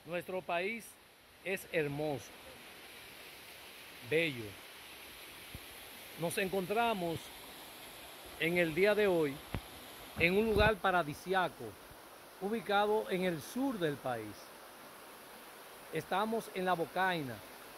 Nuestro país es hermoso, bello. Nos encontramos en el día de hoy en un lugar paradisiaco, ubicado en el sur del país. Estamos en La Bocaina,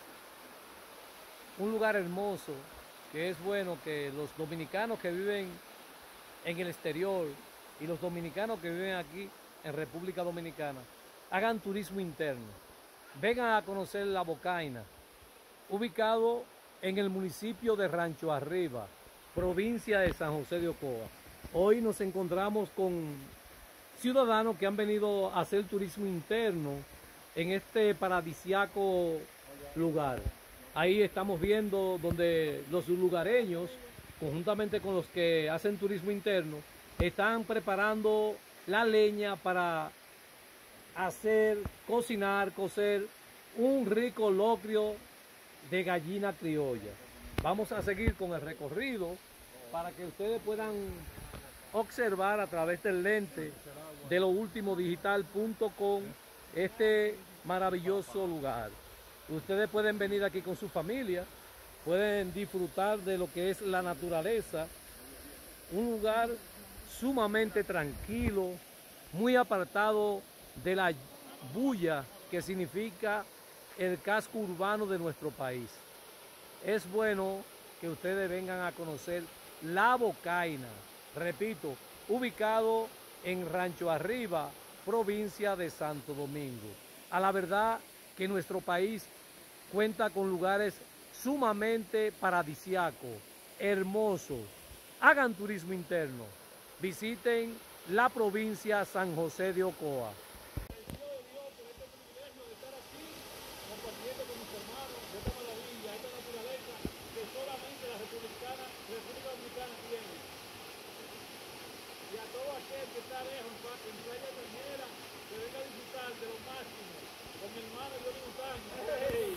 un lugar hermoso que es bueno que los dominicanos que viven en el exterior y los dominicanos que viven aquí en República Dominicana hagan turismo interno. Vengan a conocer La Bocaina, ubicado en el municipio de Rancho Arriba, provincia de San José de Ocoa. Hoy nos encontramos con ciudadanos que han venido a hacer turismo interno en este paradisiaco lugar. Ahí estamos viendo donde los lugareños, conjuntamente con los que hacen turismo interno, están preparando la leña para cocer un rico locrio de gallina criolla. Vamos a seguir con el recorrido para que ustedes puedan observar a través del lente de loultimodigital.com este maravilloso lugar. Ustedes pueden venir aquí con su familia, pueden disfrutar de lo que es la naturaleza, un lugar sumamente tranquilo, muy apartado de la bulla que significa el casco urbano de nuestro país. Es bueno que ustedes vengan a conocer La Bocaina, repito, ubicado en Rancho Arriba, provincia de Santo Domingo. A la verdad que nuestro país cuenta con lugares sumamente paradisíacos, hermosos. Hagan turismo interno, visiten la provincia San José de Ocoa. Compartiendo con mis hermanos de esta maravilla, esta naturaleza que solamente la República Dominicana tiene. Y a todo aquel que está lejos en Playa Tercera, que venga a disfrutar de lo máximo con mi hermano Johnny Montaño. ¡Hey!